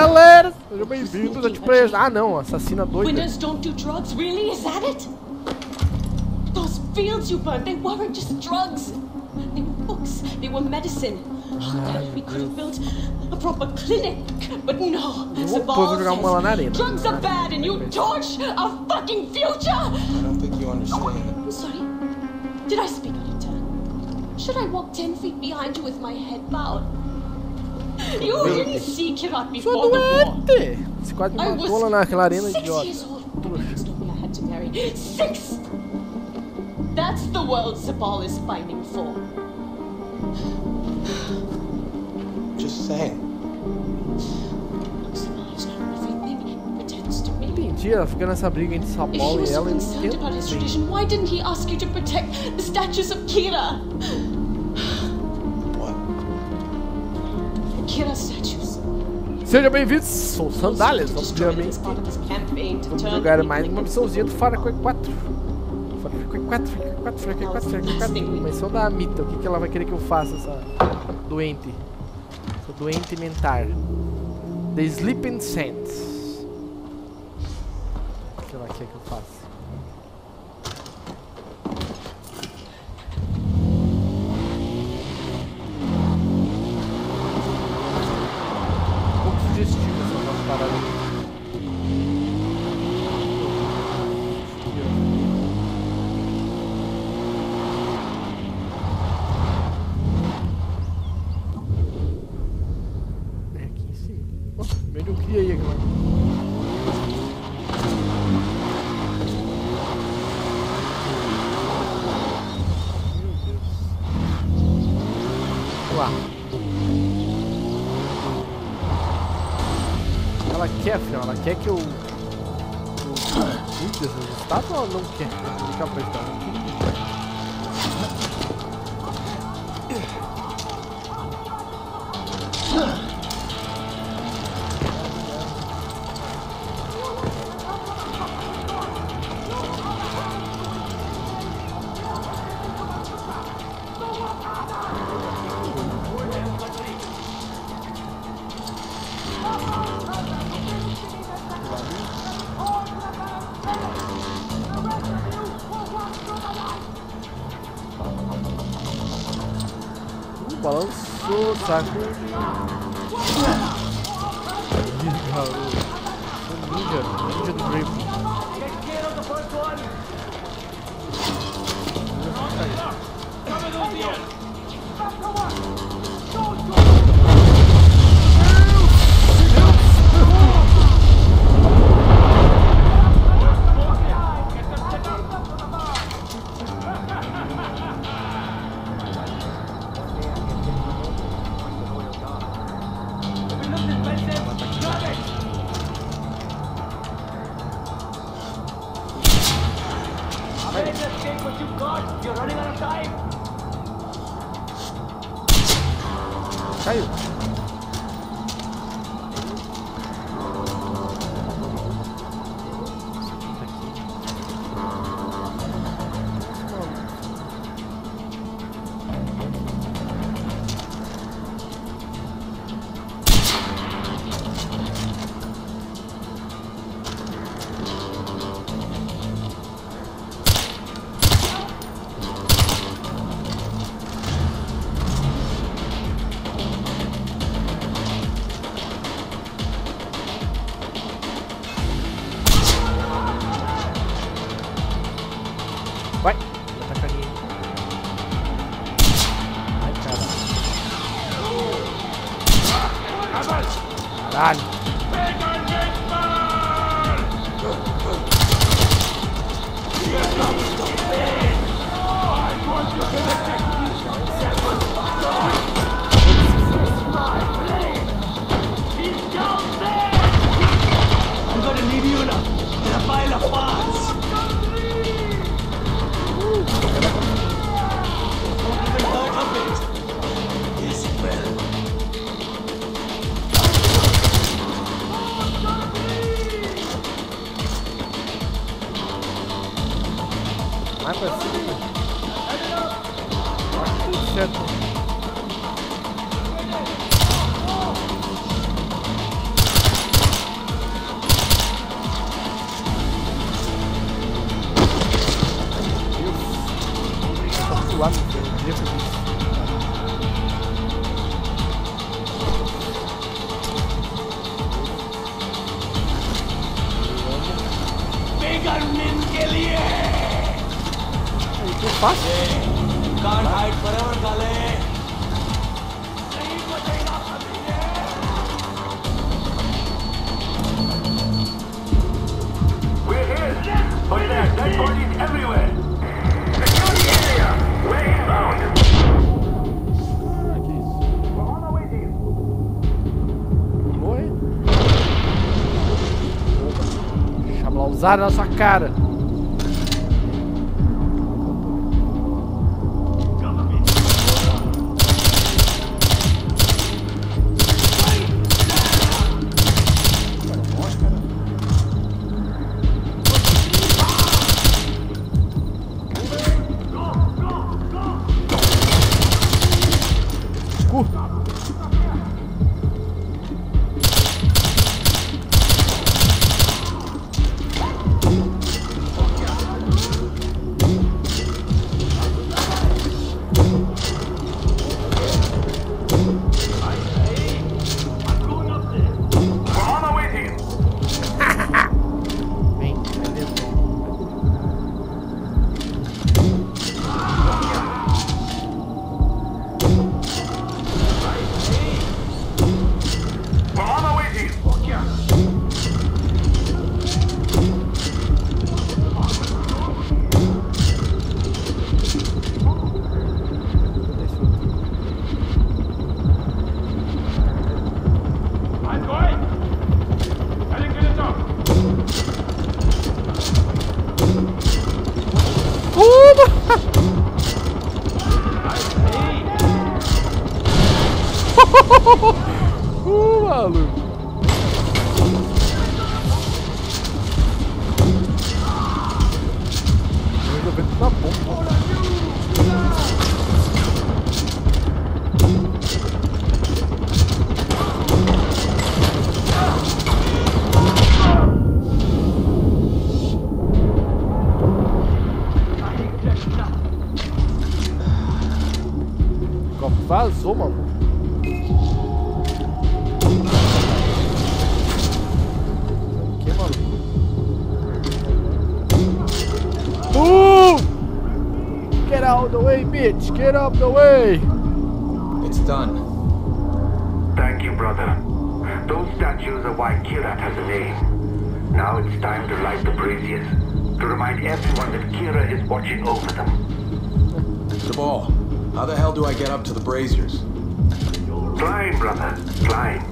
galera! Sejam bem-vindos a T-Players. Ah, não, assassina doida. Winners don't do drugs, really? Is that it? Those fields you burned, they weren't just drugs. They were books, they were medicine. We could have built a proper clinic, but no. Zabal says drugs are bad and you torch our fucking future! I don't think you understand. I'm sorry. Did I speak out of turn? Should I walk 10 feet behind you with my head bowed? You didn't see Kirat before the war. Você quase me matou lá naquela arena idiota. 6 years old. Parents told me I had to marry. 6! That's the world Zabal is fighting for. Just saying. Zabal is not everything he pretends to be. Entendi, ela fica nessa briga entre Sabal e ela. If he was so concerned about his tradition, why didn't he ask you to protect the statues of Kira? What? The Kira statues. Sejam bem-vindos, sou Sandálias, obviamente. Vamos jogar mais uma missãozinha do Far Cry 4. Far Cry 4. Missão da Amita, o que ela vai querer que eu faça, essa doente? Essa doente mental. The Sleeping Saints. O que ela quer que eu faça? Ela quer que eu cuide dessas estátuas ou ela não quer? Fica apertando. Balançou, saco. Ninja do Grave. Caiu. Vai! Vou atacar ninguém. Ai, caralho. Caralho. Vai pra cima. Tudo certo. lado. Eu queria fazer isso. Aí, que fácil. Can't hide forever, Kale. We're here, but there are dead bodies everywhere. Secure the area. We're inbound. Ah, que isso? We're on our way to you. Oi? Deixa eu usar na sua cara. Maluco. Eu tô vendo uma bomba. O copo vazou, maluco. Get out of the way, bitch! Get out of the way! It's done. Thank you, brother. Those statues are why Kira has a name. Now it's time to light the braziers, to remind everyone that Kira is watching over them. Jabal, how the hell do I get up to the braziers? Climb, brother, climb.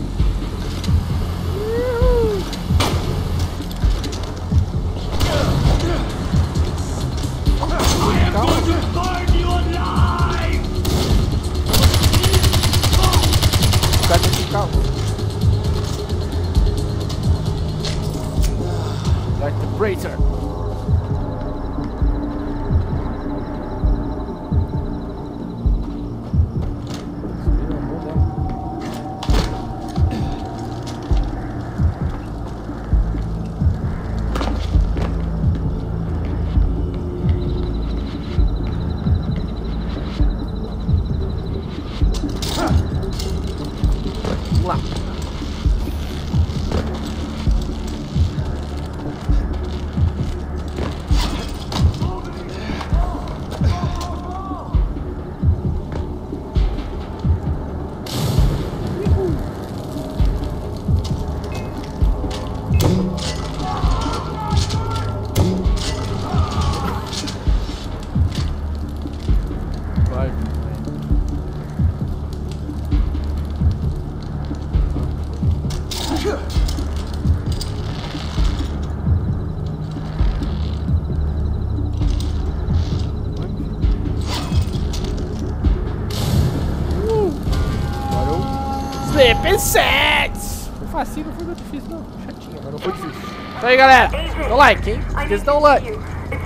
Like the brazier. Vamos lá. Vai. Sleeping Sets! Foi facinho, não foi muito difícil não. Chatinho, mas não foi difícil. Então aí galera, dá um like, hein? Esqueça de dar um like.